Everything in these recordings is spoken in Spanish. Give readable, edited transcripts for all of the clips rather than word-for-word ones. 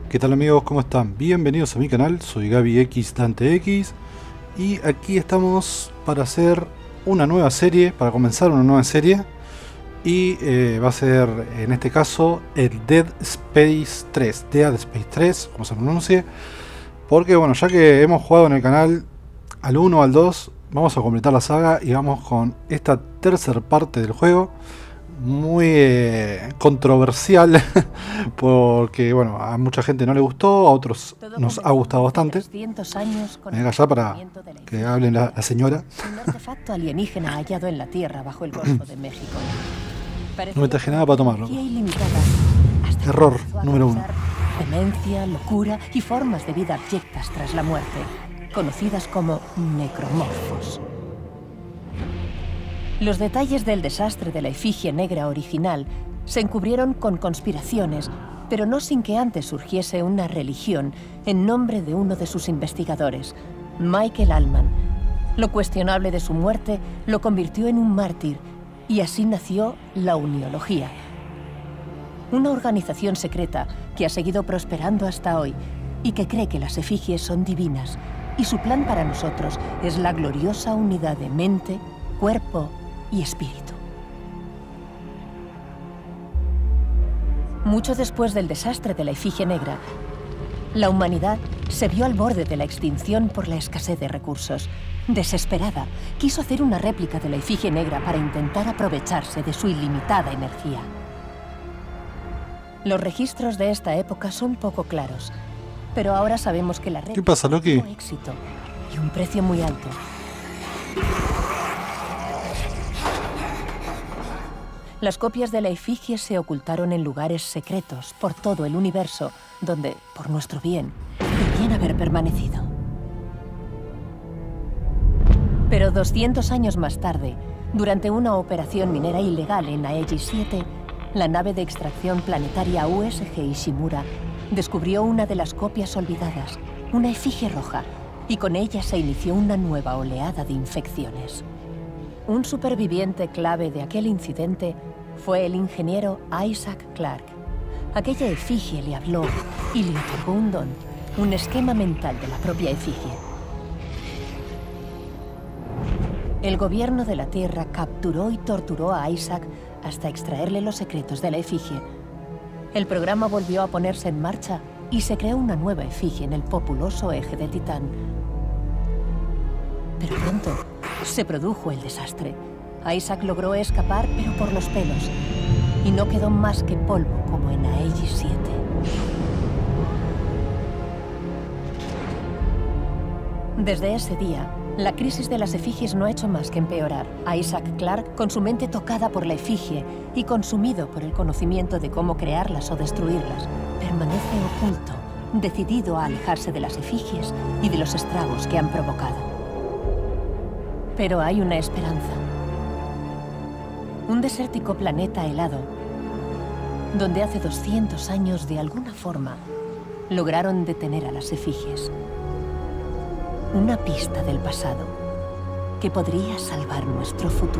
¿Qué tal amigos? ¿Cómo están? Bienvenidos a mi canal, soy Gaby X Dante X y aquí estamos para hacer una nueva serie, para comenzar una nueva serie y va a ser en este caso el Dead Space 3, como se pronuncie, porque bueno, ya que hemos jugado en el canal al 1 al 2, vamos a completar la saga y vamos con esta tercera parte del juego. Muy controversial porque bueno, a mucha gente no le gustó, a otros nos ha gustado bastante. Venga ya para que hable la señora. Un artefacto alienígena hallado en la Tierra bajo el Golfo de México. No me traje nada para tomarlo. Error número 1. Demencia, locura y formas de vida abyectas tras la muerte, conocidas como necromorfos. Los detalles del desastre de la efigie negra original se encubrieron con conspiraciones, pero no sin que antes surgiese una religión en nombre de uno de sus investigadores, Michael Allman. Lo cuestionable de su muerte lo convirtió en un mártir, y así nació la Uniología. Una organización secreta que ha seguido prosperando hasta hoy y que cree que las efigies son divinas, y su plan para nosotros es la gloriosa unidad de mente, cuerpo y espíritu. Mucho después del desastre de la efigie negra, la humanidad se vio al borde de la extinción por la escasez de recursos. Desesperada, quiso hacer una réplica de la efigie negra para intentar aprovecharse de su ilimitada energía. Los registros de esta época son poco claros, pero ahora sabemos que la réplica ¿Qué pasa, Loki? tuvo éxito y un precio muy alto. Las copias de la efigie se ocultaron en lugares secretos por todo el universo, donde, por nuestro bien, debían haber permanecido. Pero 200 años más tarde, durante una operación minera ilegal en Aegis 7, la nave de extracción planetaria USG Ishimura descubrió una de las copias olvidadas, una efigie roja, y con ella se inició una nueva oleada de infecciones. Un superviviente clave de aquel incidente fue el ingeniero Isaac Clarke. Aquella efigie le habló y le otorgó un don, un esquema mental de la propia efigie. El gobierno de la Tierra capturó y torturó a Isaac hasta extraerle los secretos de la efigie. El programa volvió a ponerse en marcha y se creó una nueva efigie en el populoso eje de Titán. Pero pronto se produjo el desastre. Isaac logró escapar, pero por los pelos, y no quedó más que polvo como en Aegis 7. Desde ese día, la crisis de las efigies no ha hecho más que empeorar. Isaac Clarke, con su mente tocada por la efigie y consumido por el conocimiento de cómo crearlas o destruirlas, permanece oculto, decidido a alejarse de las efigies y de los estragos que han provocado. Pero hay una esperanza. Un desértico planeta helado, donde hace 200 años, de alguna forma, lograron detener a las efigies. Una pista del pasado que podría salvar nuestro futuro.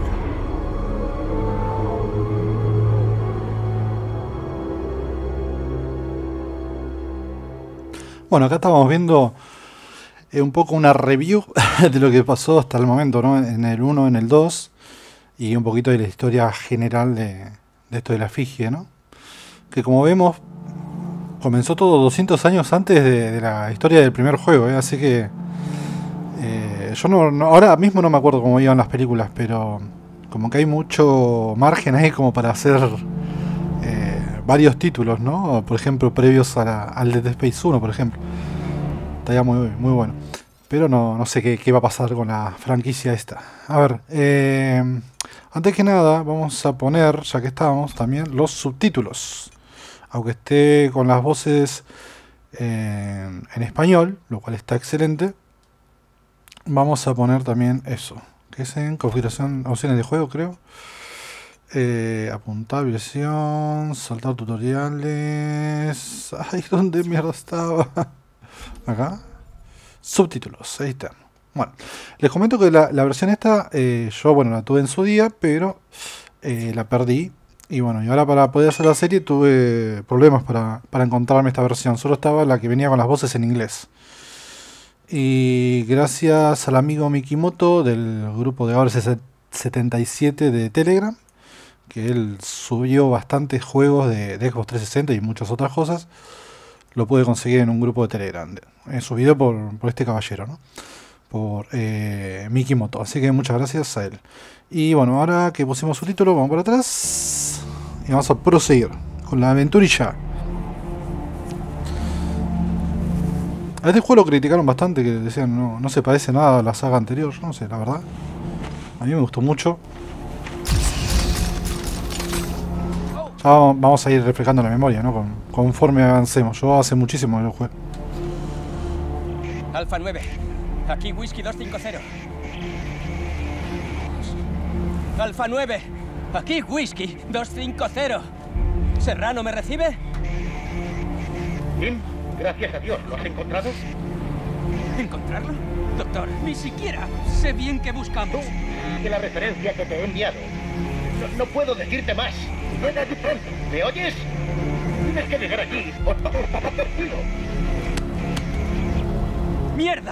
Bueno, acá estamos viendo un poco una review de lo que pasó hasta el momento, ¿no? En el 1, en el 2 y un poquito de la historia general de esto de la efigie, ¿no? Que como vemos comenzó todo 200 años antes de la historia del primer juego, ¿eh? Así que yo ahora mismo no me acuerdo cómo iban las películas, pero como que hay mucho margen ahí como para hacer varios títulos, ¿no? Por ejemplo, previos al Dead Space 1, por ejemplo. Estaría muy, muy bueno. Pero no sé qué va a pasar con la franquicia esta. A ver, antes que nada vamos a poner, ya que estábamos, también los subtítulos. Aunque esté con las voces en español, lo cual está excelente. Vamos a poner también eso, que es en configuración, opciones de juego, creo. Apuntar, versión, saltar tutoriales. Ay, ¿dónde mierda estaba? Acá. Subtítulos, ahí está. Bueno, les comento que la versión esta, yo bueno, la tuve en su día, pero la perdí. Y bueno, y ahora para poder hacer la serie tuve problemas para encontrarme esta versión. Solo estaba la que venía con las voces en inglés. Y gracias al amigo Mikimoto del grupo de ahora 77 de Telegram, que él subió bastantes juegos de Xbox 360 y muchas otras cosas, lo pude conseguir en un grupo de Telegram. Subido por este caballero, ¿no? Por Mikimoto. Así que muchas gracias a él. Y bueno, ahora que pusimos su título, vamos para atrás y vamos a proseguir con la aventurilla. A este juego lo criticaron bastante, que decían no se parece nada a la saga anterior. No sé, la verdad, a mí me gustó mucho. Ya vamos a ir refrescando la memoria, ¿no? Conforme avancemos. Yo hace muchísimo que lo jugué. Alfa 9, aquí Whisky 250. Alfa 9, aquí Whisky 250. ¿Serrano me recibe? Bien, gracias a Dios. ¿Lo has encontrado? ¿Encontrarlo? Doctor, ni siquiera sé bien qué buscamos. Que la referencia que te he enviado. No puedo decirte más. Ven aquí pronto. ¿Me oyes? Tienes que llegar aquí. Por favor, papá, perdido. ¡Mierda!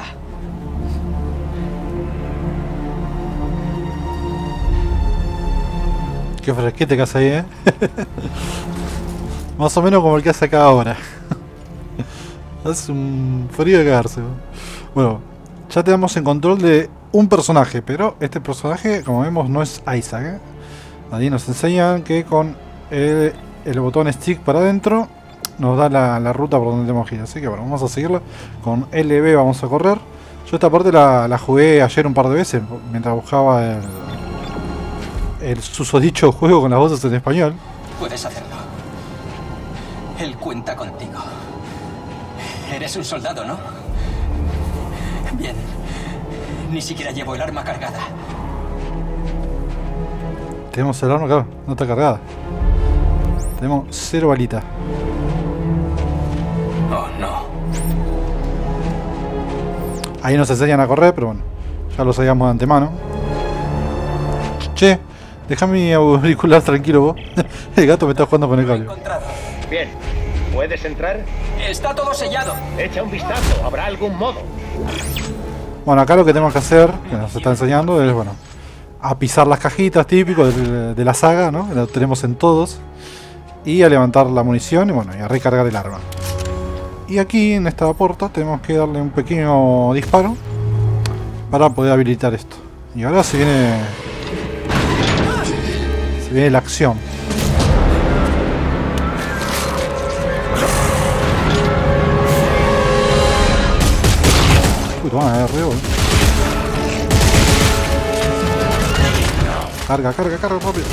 Qué fresquete que hace ahí, ¿eh? Más o menos como el que hace acá ahora. Hace un frío de cagarse. Bueno, ya tenemos en control de un personaje, pero este personaje, como vemos, no es Isaac, ¿eh? Ahí nos enseñan que con el botón stick para adentro nos da la ruta por donde tenemos que ir. Así que bueno, vamos a seguirla. Con LB vamos a correr. Yo esta parte la jugué ayer un par de veces mientras buscaba el susodicho juego con las voces en español. Puedes hacerlo. Él cuenta contigo. Eres un soldado, ¿no? Bien. Ni siquiera llevo el arma cargada. Tenemos el arma, claro, no está cargada. Tenemos 0 balitas. Oh, no. Ahí nos enseñan a correr, pero bueno, ya lo sabíamos de antemano. Che, deja mi auricular tranquilo vos. El gato me está jugando con el cable. Bien, ¿puedes entrar? Está todo sellado. Echa un vistazo, habrá algún modo. Bueno, acá lo que tenemos que hacer, que nos está enseñando, es bueno, a pisar las cajitas típico de la saga, ¿no? Lo tenemos en todos. Y a levantar la munición y bueno, y a recargar el arma. Y aquí en esta puerta tenemos que darle un pequeño disparo para poder habilitar esto. Y ahora se viene la acción. Uy, toma, Carga rápido.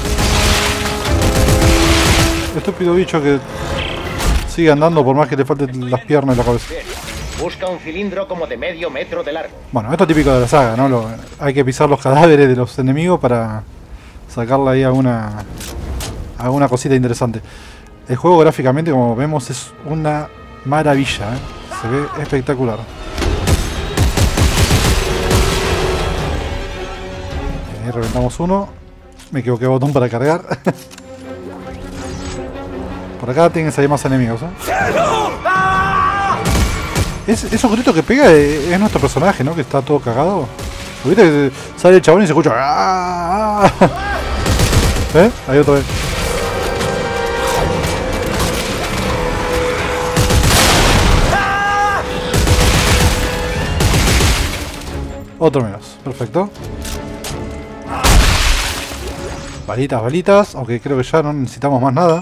Estúpido bicho que sigue andando por más que le falten las piernas y la cabeza. Bien. Busca un cilindro como de medio metro de largo. Bueno, esto es típico de la saga, ¿no? Hay que pisar los cadáveres de los enemigos para sacarle ahí alguna cosita interesante. El juego gráficamente, como vemos, es una maravilla, ¿eh? Se ve espectacular. Ahí reventamos uno. Me equivoqué de botón para cargar. Por acá tienen que salir más enemigos, ¿eh? Esos gritos que pega es nuestro personaje, ¿no? Que está todo cagado. ¿Viste que sale el chabón y se escucha? ¿Eh? Ahí otra vez. Otro menos. Perfecto. Balitas. Aunque creo que ya no necesitamos más nada.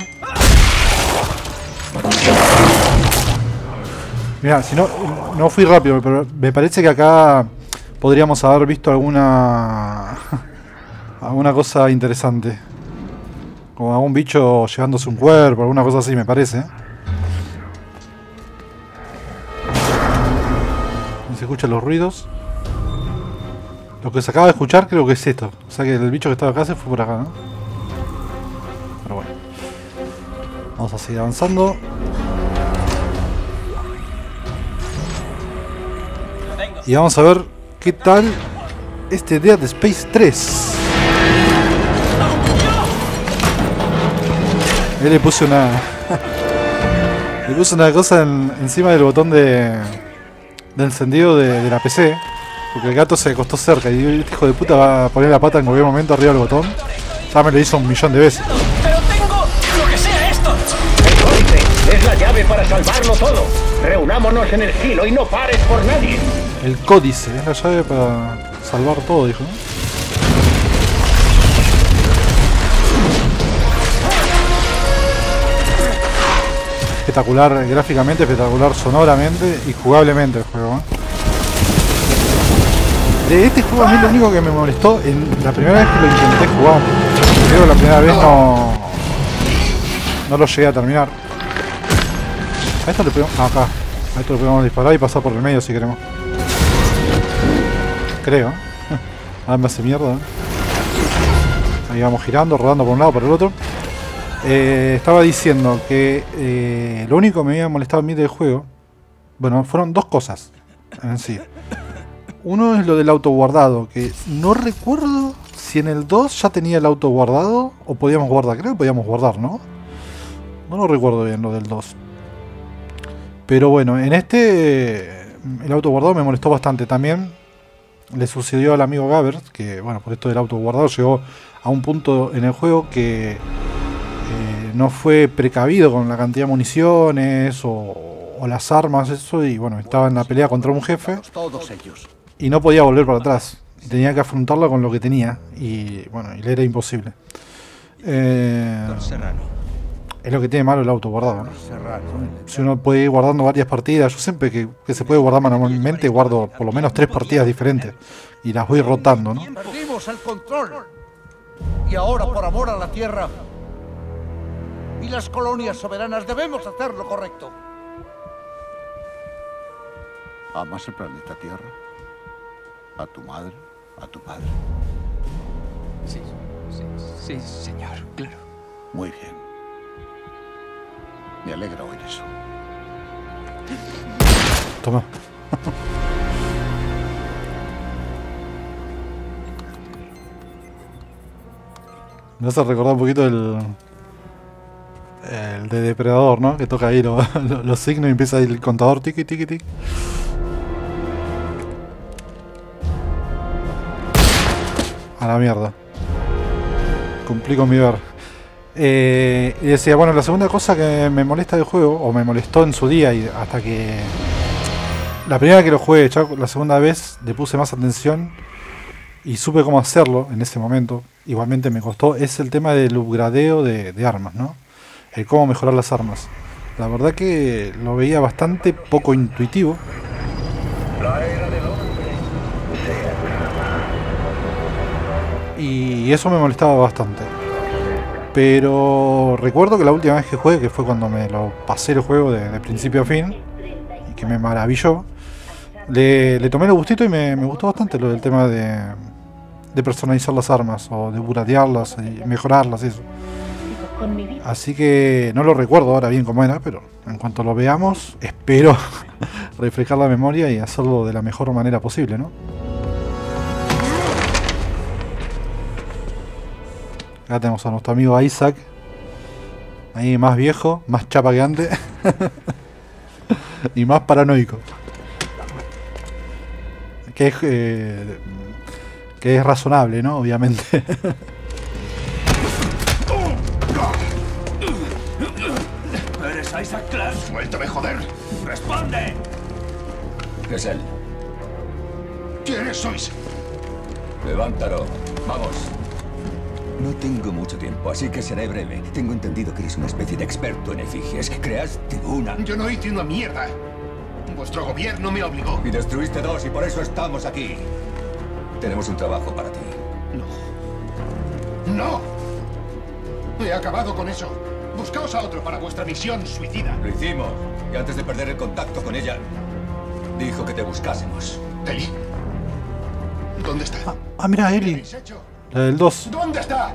Mira, si no fui rápido, pero me parece que acá podríamos haber visto alguna cosa interesante. Como algún bicho llevándose un cuerpo, alguna cosa así, me parece. Se escuchan los ruidos. Lo que se acaba de escuchar creo que es esto. O sea que el bicho que estaba acá se fue por acá, ¿no? Pero bueno. Vamos a seguir avanzando. Y vamos a ver qué tal este Dead Space 3. Ahí le puse una... le puse una cosa encima del botón de encendido de la PC. Porque el gato se acostó cerca y este hijo de puta va a poner la pata en cualquier momento arriba del botón. Ya me lo hizo 1.000.000 de veces. ¡Pero tengo lo que sea esto! El códice es la llave para salvarlo todo. Reunámonos en el silo y no pares por nadie. El códice es la llave para salvar todo, dijo, ¿no? Espectacular gráficamente, espectacular sonoramente y jugablemente el juego, ¿eh? De este juego a mí lo único que me molestó en la primera vez que lo intenté jugar, creo que la primera vez no lo llegué a terminar. A esto le podemos, acá, a esto le podemos disparar y pasar por el medio si queremos. Creo. Ahora me hace mierda, ¿eh? Ahí vamos girando, rodando por un lado, por el otro. Estaba diciendo que lo único que me había molestado a mí del juego, bueno, fueron dos cosas en sí. Uno es lo del auto guardado, que no recuerdo si en el 2 ya tenía el auto guardado o podíamos guardar. Creo que podíamos guardar, ¿no? No lo recuerdo bien lo del 2. Pero bueno, en este el auto guardado me molestó bastante. También le sucedió al amigo Gaber, que bueno, por esto del auto guardado llegó a un punto en el juego que no fue precavido con la cantidad de municiones o las armas, eso, y bueno, estaba en la pelea contra un jefe. Todos ellos. Y no podía volver para atrás. Tenía que afrontarla con lo que tenía. Y bueno, y le era imposible. Es lo que tiene malo el auto guardado, ¿no? Si uno puede ir guardando varias partidas, yo siempre que se puede guardar manualmente, guardo por lo menos 3 partidas diferentes. Y las voy rotando, ¿no? Perdimos el control. Y ahora, por amor a la Tierra y las colonias soberanas, debemos hacer lo correcto. ¿Amas el planeta Tierra? ¿A tu madre? ¿A tu padre? Sí, señor, claro. Muy bien. Me alegra oír eso. Toma. Me hace recordar un poquito el de Depredador, ¿no? Que toca ahí los signos y empieza ahí el contador tiki tiki tiki. A la mierda. Cumplí con mi deber. Y decía, bueno, la segunda cosa que me molesta del juego, o me molestó en su día, y hasta que... La primera que lo jugué, ya la segunda vez le puse más atención y supe cómo hacerlo en ese momento. Igualmente me costó, es el tema del upgradeo de armas, ¿no? El cómo mejorar las armas. La verdad que lo veía bastante poco intuitivo. Y eso me molestaba bastante. Pero recuerdo que la última vez que jugué, que fue cuando me lo pasé el juego de principio a fin, y que me maravilló, le tomé el gustito y me gustó bastante lo del tema de personalizar las armas, o de buratearlas y mejorarlas, eso. Así que no lo recuerdo ahora bien cómo era, pero en cuanto lo veamos, espero refrescar la memoria y hacerlo de la mejor manera posible, ¿no? Acá tenemos a nuestro amigo Isaac. Ahí más viejo, más chapa que antes. Y más paranoico. Que es razonable, ¿no? Obviamente. ¿Eres Isaac Clarke? ¡Suéltame, joder! ¡Responde! Es él. ¿Quiénes sois? Levántalo. Vamos. No tengo mucho tiempo, así que seré breve. Tengo entendido que eres una especie de experto en efigies. Creaste una... Yo no hice una mierda. Vuestro gobierno me obligó. Y destruiste 2 y por eso estamos aquí. Tenemos un trabajo para ti. No. ¡No! He acabado con eso. Buscaos a otro para vuestra misión suicida. Lo hicimos. Y antes de perder el contacto con ella, dijo que te buscásemos. ¿Eli? ¿Dónde está? Mira, ¿Qué Eli. habéis hecho? La del 2. ¿Dónde está?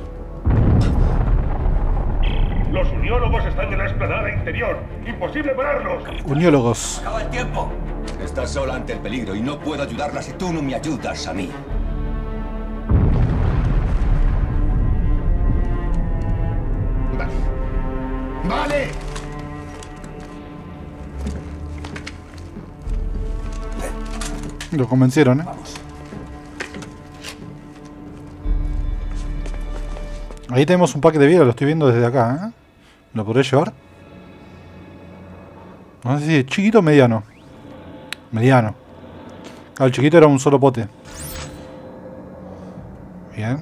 Los uniólogos están en la explanada interior. ¡Imposible pararlos! Uniólogos. ¡Acaba el tiempo! Estás sola ante el peligro y no puedo ayudarla si tú no me ayudas a mí. Vale. Vale. Lo convencieron, ¿eh? Ahí tenemos un pack de vida, lo estoy viendo desde acá, ¿eh? ¿Lo podré llevar? No sé si es chiquito o mediano. Mediano. Claro, el chiquito era un solo pote. Bien.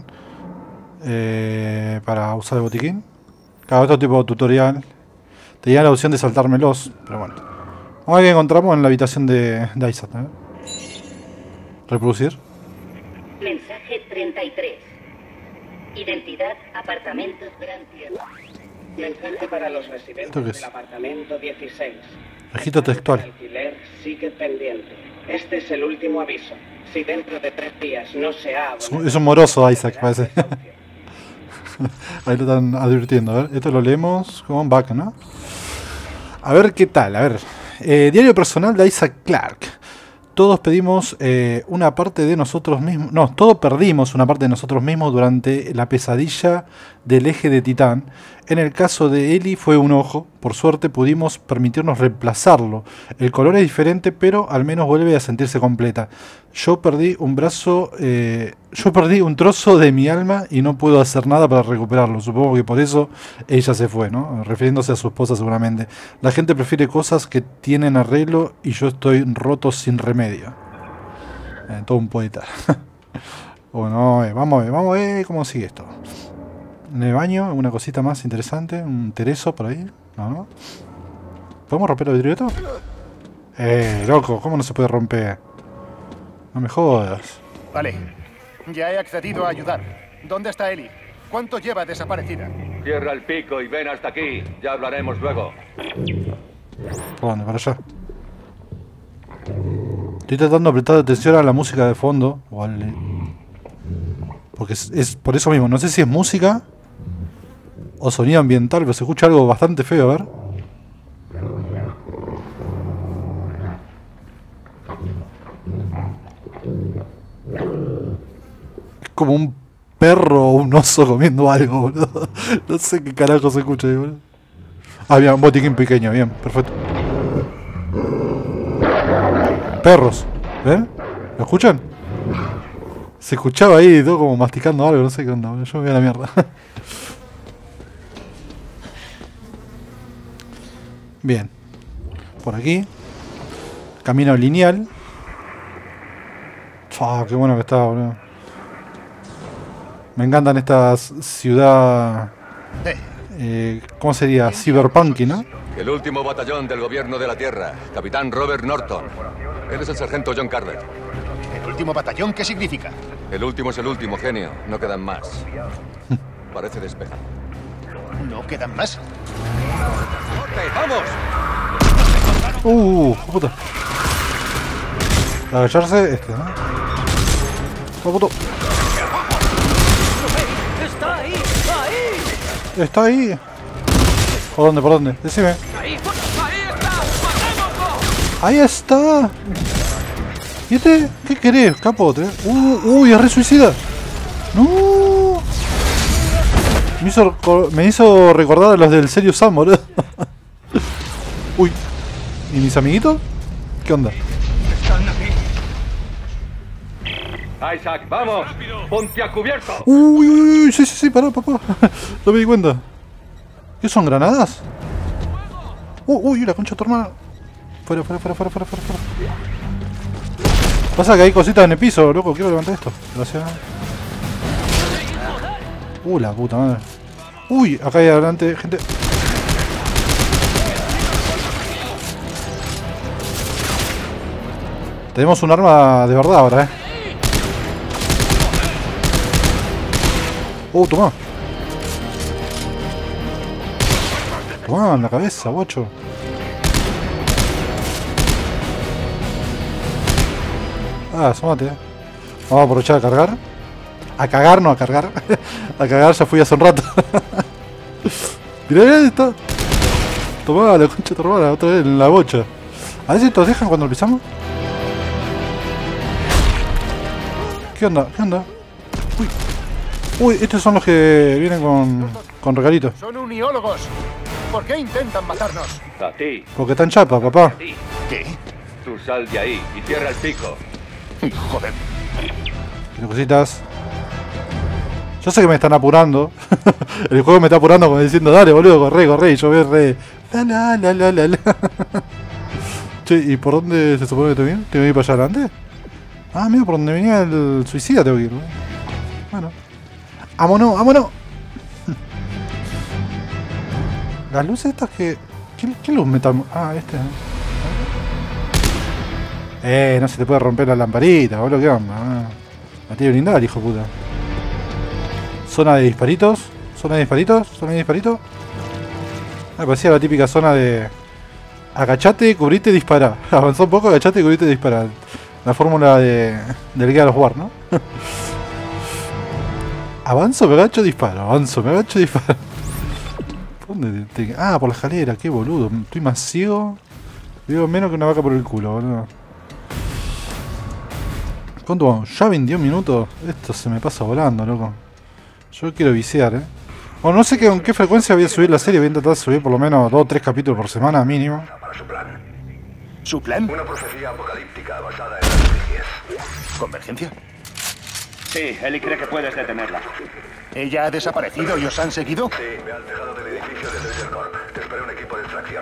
Para usar el botiquín. Claro, esto es tipo tutorial. Tenía la opción de saltármelos, pero bueno. Vamos a ver qué encontramos en la habitación de Isaac, ¿eh? Reproducir. Mensaje 33. Identidad, apartamento Gran Tierra. Mensaje para los residentes del apartamento 16. Registro textual. El alquiler sigue pendiente. Este es el último aviso. Si dentro de 3 días no se ha abonado... Es un moroso Isaac, parece. Ahí lo están advirtiendo. A ver, esto lo leemos como un back, ¿no? A ver qué tal, a ver. Diario personal de Isaac Clarke. Todos pedimos una parte de nosotros mismos. No, todos perdimos una parte de nosotros mismos durante la pesadilla del eje de Titán. En el caso de Ellie fue un ojo. Por suerte pudimos permitirnos reemplazarlo. El color es diferente, pero al menos vuelve a sentirse completa. Yo perdí un brazo. Yo perdí un trozo de mi alma y no puedo hacer nada para recuperarlo. Supongo que por eso ella se fue, ¿no? Refiriéndose a su esposa seguramente. La gente prefiere cosas que tienen arreglo y yo estoy roto sin remedio. Todo un poeta. Bueno, vamos a ver cómo sigue esto. En el baño, una cosita más interesante. Un tereso por ahí. No. ¿Podemos romper el vidrio de esto? Loco, ¿cómo no se puede romper? No me jodas. Vale. Ya he accedido a ayudar. ¿Dónde está Ellie? ¿Cuánto lleva desaparecida? Cierra el pico y ven hasta aquí. Ya hablaremos luego. ¿Por dónde? Para allá. Estoy tratando de prestar atención a la música de fondo. O al... Porque es por eso mismo. No sé si es música o sonido ambiental, pero se escucha algo bastante feo, a ver. Es como un perro o un oso comiendo algo, boludo. No sé qué carajo se escucha ahí, boludo. Ah, bien, un botiquín pequeño, bien, perfecto. Perros, ¿ven? ¿Lo escuchan? Se escuchaba ahí todo como masticando algo, no sé qué onda, boludo. Yo me voy a la mierda. Bien. Por aquí. Camino lineal. Qué bueno que está, boludo. Me encantan estas ciudad... ¿cómo sería? Cyberpunk, ¿no? El último batallón del gobierno de la Tierra. Capitán Robert Norton. Él es el sargento John Carver. ¿El último batallón qué significa? El último es el último, genio. No quedan más. Parece despejado. ¿No quedan más? ¡Vamos! Puta. Agacharse este, ¿no? Puto. ¡Está ahí! ¡Ahí! Está ahí. ¿Por dónde? ¿Por dónde? Decime. ¡Ahí está! ¡Matémoslo! Ahí está. ¿Y este? ¿Qué querés, capote? Uy, es re suicida. No. Me hizo recordar a los del Serious Sam, boludo. Uy. ¿Y mis amiguitos? ¿Qué onda? Están aquí. Isaac, vamos. Ponte a cubierto. Uy, sí, pará, papá. No me di cuenta. ¿Qué son, granadas? Uy, la concha de tu hermana. Fuera. Pasa que hay cositas en el piso, loco. Quiero levantar esto. Gracias. La puta madre. Uy, acá hay adelante gente. Tenemos un arma de verdad ahora, Toma. Toma en la cabeza, guacho. Asómate. Vamos a aprovechar a cargar. A cagar, no a cargar. A cagar ya fui hace un rato. Mirá, está. Tomá la concha de tu hermana, otra vez en la bocha. A ver si nos dejan cuando lo pisamos. ¿Qué onda? Uy, estos son los que vienen con regalitos. Son uniólogos. ¿Por qué intentan matarnos? A ti. Porque están chapa, papá. ¿Qué? Tú sal de ahí y cierra el pico. Joder. Tiene cositas. Yo sé que me están apurando. El juego me está apurando como diciendo, dale boludo, corre. Y yo voy re... La. Che, ¿y por dónde se supone que te viene? ¿Tengo que ir para allá adelante? Ah, mira, por donde venía el suicida tengo que ir, ¿no? Bueno. ¡Vámonos! Las luces estas que... ¿Qué luz me está...? Ah, este... no se te puede romper la lamparita, boludo, ¿qué onda? La tiene que brindar, hijo de puta. Zona de disparitos. Me parecía la típica zona de... Agachate, cubrite, dispara. Avanzó un poco, agachate, cubrite, dispara. La fórmula del Gears of War, ¿no? Avanzo, me agacho, disparo. ¿Por dónde te... Ah, por la escalera, qué boludo. Estoy más ciego. Veo menos que una vaca por el culo, boludo. ¿Cuánto vamos? ¿Ya 21 minutos? Esto se me pasa volando, loco. Yo quiero viciar, Bueno, no sé con qué frecuencia voy a subir la serie. Voy a intentar subir por lo menos 2 o 3 capítulos por semana, mínimo. ¿Su plan? Una profecía apocalíptica basada en las noticias. ¿Convergencia? Sí, Ellie cree que puedes detenerla. ¿Ella ha desaparecido y os han seguido? Sí, me han dejado del edificio de Ledger Corp. Te espera un equipo de extracción.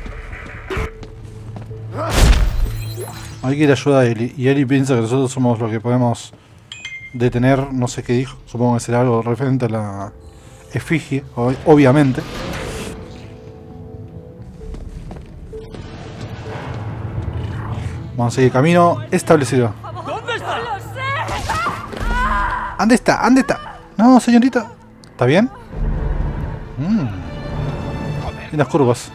Hay que ir a ayudar a Ellie. Y Ellie piensa que nosotros somos los que podemos detener, no sé qué dijo. Supongo que será algo referente a la efigie, obviamente. Vamos a seguir camino establecido. ¿Dónde está? ¡Lo sé! ¿Dónde está? No, señorita. ¿Está bien? Y las curvas.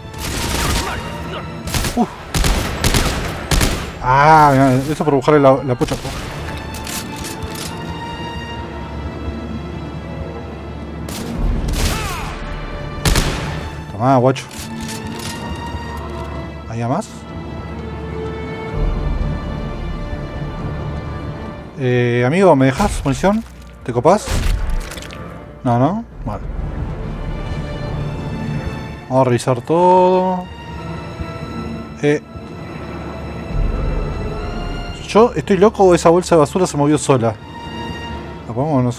Ah, mira, eso por buscarle la pucha. Tomá, guacho. ¿Hay más? Amigo, ¿me dejas munición? ¿Te copás? No. Vale. Vamos a revisar todo. ¿Yo estoy loco o esa bolsa de basura se movió sola? ¿La podemos o no?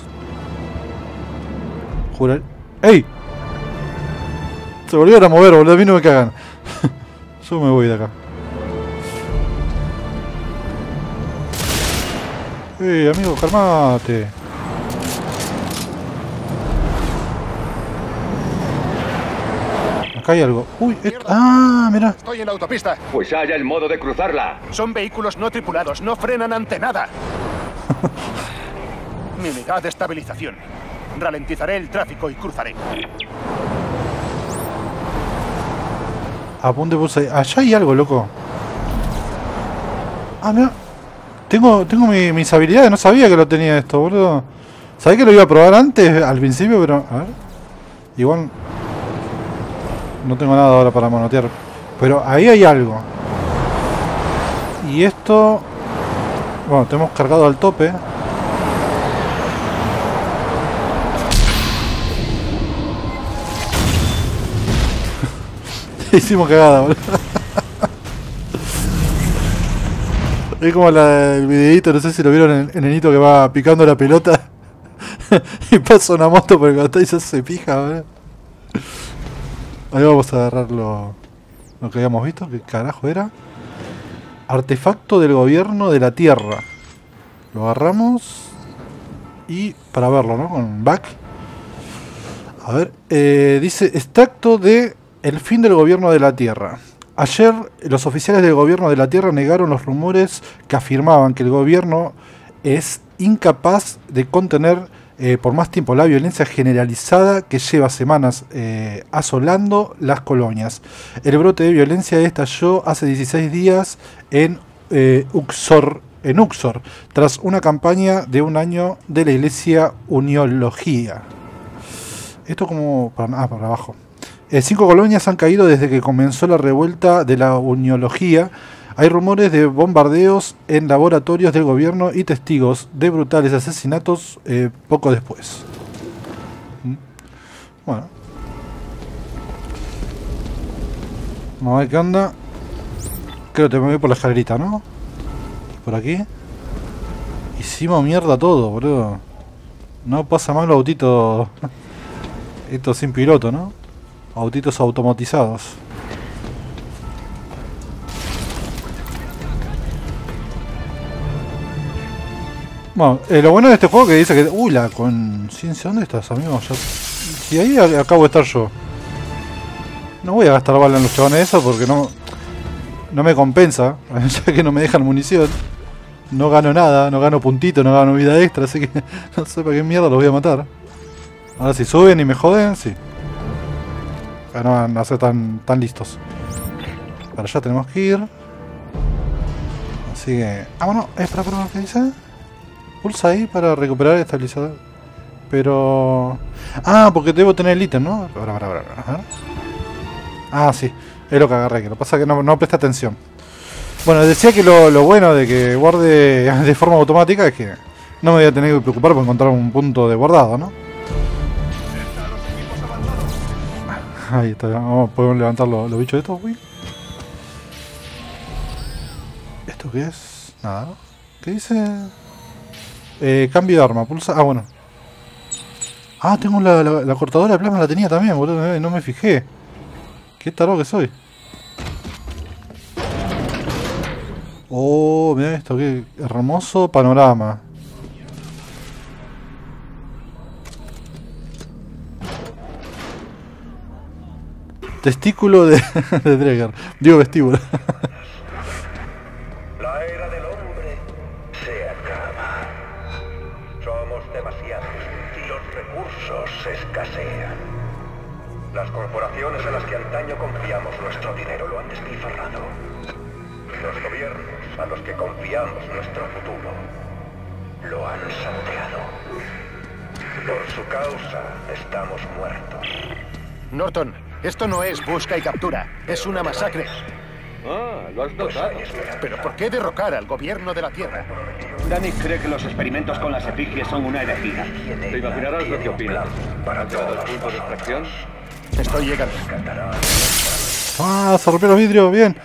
Jurar. ¡Ey! Se volvieron a mover, boludo. A mí no me cagan. Yo me voy de acá. Amigo, calmate. Acá hay algo. Uy, mira. Estoy en la autopista. Pues haya el modo de cruzarla. Son vehículos no tripulados, no frenan ante nada. Mi unidad de estabilización. Ralentizaré el tráfico y cruzaré. Apunte pulsa. Allá hay algo, loco. Mira. Tengo mis habilidades, no sabía que lo tenía esto, boludo. Sabía que lo iba a probar antes, al principio, pero... A ver. Igual... No tengo nada ahora para manotear. Pero ahí hay algo. Y esto... Bueno, tenemos cargado al tope. Hicimos cagada, boludo. Es como el videito, no sé si lo vieron, el nenito que va picando la pelota y pasa una moto por el costado y se pija, boludo. Ahí vamos a agarrar lo que habíamos visto. ¿Qué carajo era? Artefacto del gobierno de la Tierra. Lo agarramos. Y para verlo, ¿no? Con back. A ver. Dice extracto de el fin del gobierno de la Tierra. Ayer los oficiales del gobierno de la Tierra negaron los rumores que afirmaban que el gobierno es incapaz de contener por más tiempo la violencia generalizada que lleva semanas asolando las colonias. El brote de violencia estalló hace 16 días en Uxor, tras una campaña de un año de la Iglesia Uniología. Esto como... para abajo. 5 colonias han caído desde que comenzó la revuelta de la Uniología. Hay rumores de bombardeos en laboratorios del gobierno y testigos de brutales asesinatos poco después. Bueno. Vamos a ver qué onda. Creo que me voy por la escalerita, ¿no? Por aquí. Hicimos mierda todo, boludo. No pasa mal los autitos. Esto sin piloto, ¿no? Autitos automatizados. Bueno, lo bueno de este juego que dice que... Uy, la conciencia. ¿Dónde estás, amigo? Si ahí acabo de estar yo. No voy a gastar bala en los chabones de eso porque no me compensa. Ya que no me dejan munición. No gano nada, no gano puntito, no gano vida extra. Así que no sé para qué mierda los voy a matar. Ahora si suben y me joden, sí. Pero no van a ser tan listos. Para allá tenemos que ir. Así que... Ah, bueno, espera, ¿qué dice? Pulsa ahí para recuperar el estabilizador. Pero... Ah, porque debo tener el ítem, ¿no? Para. Ah, sí. Es lo que agarré. Que lo que pasa es que no presta atención. Bueno, decía que lo bueno de que guarde de forma automática es que no me voy a tener que preocupar por encontrar un punto de guardado, ¿no? Ahí está. Podemos levantar los bichos de estos, güey. ¿Esto qué es? Nada. ¿Qué dice? Cambio de arma, pulsa. Ah, bueno. Ah, tengo la cortadora de plasma, la tenía también, boludo. No me fijé. Qué tarado que soy. Oh, mira esto, qué hermoso panorama. Testículo de Dreger. Digo vestíbulo. La era del hombre se acaba. Somos demasiados y los recursos escasean. Las corporaciones en las que antaño confiamos nuestro dinero lo han despilfarrado. Los gobiernos a los que confiamos nuestro futuro lo han saboteado. Por su causa estamos muertos. Norton, esto no es busca y captura, es una masacre. Ah, lo has notado. ¿Pero por qué derrocar al gobierno de la Tierra? Danny cree que los experimentos con las efigies son una herejía. Te imaginarás lo que opinas. ¿Has llegado al punto de extracción? Estoy llegando. Ah, se rompió los vidrios, bien.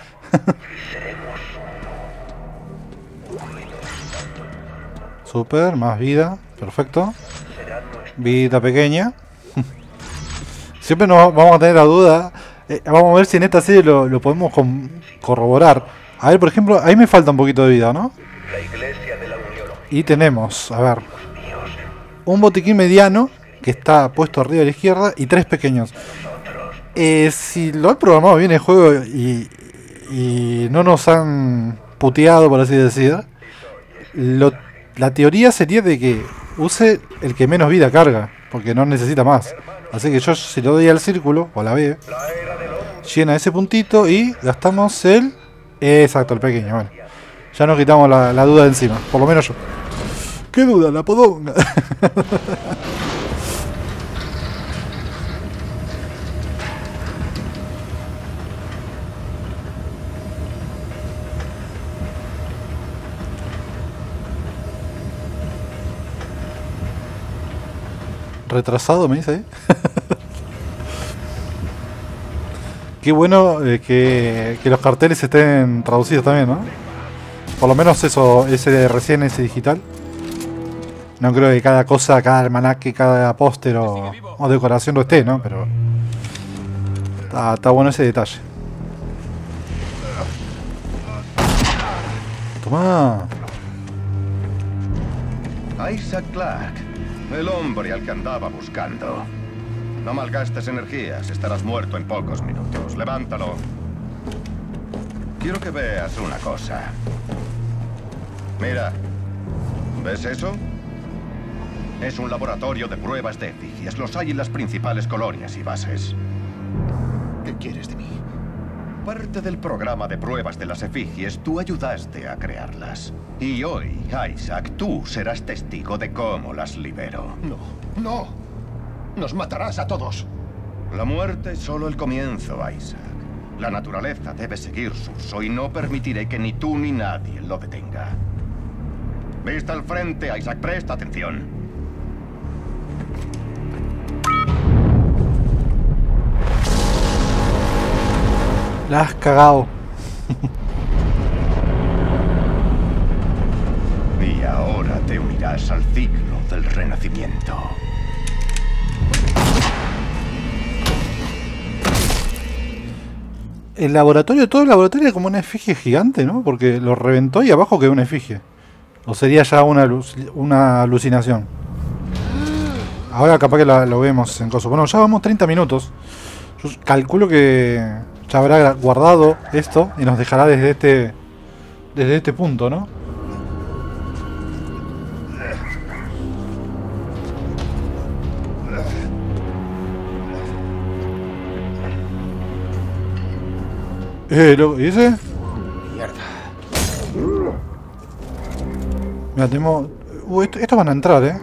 Super, más vida, perfecto. Vida pequeña. Siempre nos vamos a tener la duda. Vamos a ver si en esta serie lo podemos corroborar. A ver, por ejemplo, ahí me falta un poquito de vida, ¿no? Y tenemos, a ver, un botiquín mediano que está puesto arriba a la izquierda y 3 pequeños. Si lo he programado bien el juego y no nos han puteado, por así decir, la teoría sería de que use el que menos vida carga, porque no necesita más. Así que yo, si lo doy al círculo, o a la B, llena ese puntito y gastamos el... Exacto, el pequeño, bueno. Ya nos quitamos la duda de encima, por lo menos yo. ¿Qué duda? La podonga. Retrasado, me dice ahí. Qué bueno que los carteles estén traducidos también, ¿no? Por lo menos eso, recién ese digital. No creo que cada cosa, cada almanaque, cada póster o decoración lo esté, ¿no? Pero está bueno ese detalle. Toma. Isaac Clarke, el hombre al que andaba buscando. No malgastes energías, estarás muerto en pocos minutos. Levántalo. Quiero que veas una cosa. Mira, ¿ves eso? Es un laboratorio de pruebas de efigies. Los hay en las principales colonias y bases. ¿Qué quieres de mí? Parte del programa de pruebas de las efigies, tú ayudaste a crearlas. Y hoy, Isaac, tú serás testigo de cómo las libero. No, no. Nos matarás a todos. La muerte es solo el comienzo, Isaac. La naturaleza debe seguir su uso y no permitiré que ni tú ni nadie lo detenga. Vista al frente, Isaac, presta atención. La has cagado. Y ahora te unirás al ciclo del renacimiento. El laboratorio, todo el laboratorio es como una efigie gigante, ¿no? Porque lo reventó y abajo quedó una efigie. O sería ya una alucinación. Ahora capaz que lo vemos en coso. Bueno, ya vamos 30 minutos. Yo calculo que ya habrá guardado esto y nos dejará desde este punto, ¿no? Loco, ¿y ese? Mierda. Mira, tenemos... estos van a entrar,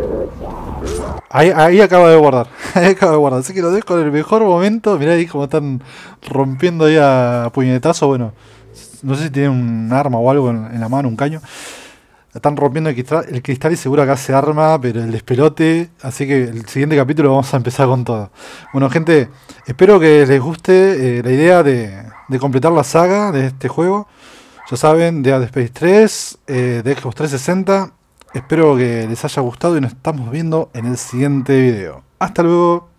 Ahí acaba de guardar. Ahí acaba de guardar. Así que lo dejo en el mejor momento. Mirá ahí como están rompiendo ahí a puñetazo. Bueno, no sé si tienen un arma o algo en la mano, un caño. Están rompiendo el cristal y seguro acá se arma, pero el despelote. Así que el siguiente capítulo vamos a empezar con todo. Bueno, gente, espero que les guste la idea de completar la saga de este juego. Ya saben, Dead Space 3, de Xbox 360. Espero que les haya gustado y nos estamos viendo en el siguiente video. Hasta luego.